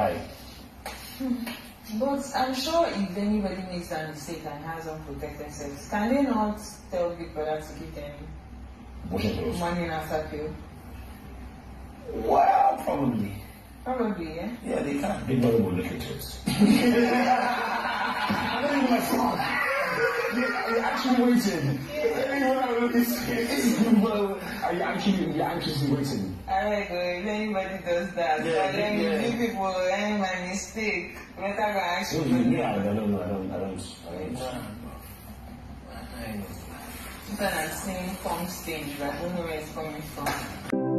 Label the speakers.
Speaker 1: Why?
Speaker 2: But I'm sure if anybody makes that mistake and has unprotected sex, can they not tell Big Brother to give them money after pill?
Speaker 1: Well, probably.
Speaker 2: Probably, yeah?
Speaker 1: Yeah, they can. Big Brother will look into it. I don't even like fraud. You're actually waiting. Are you actually waiting?
Speaker 2: Alright, if anybody does that, but then you give people my mistake. Better go actually.
Speaker 1: Yeah, I don't know. I don't.
Speaker 2: People are seeing form stage, but I don't know where it's coming from.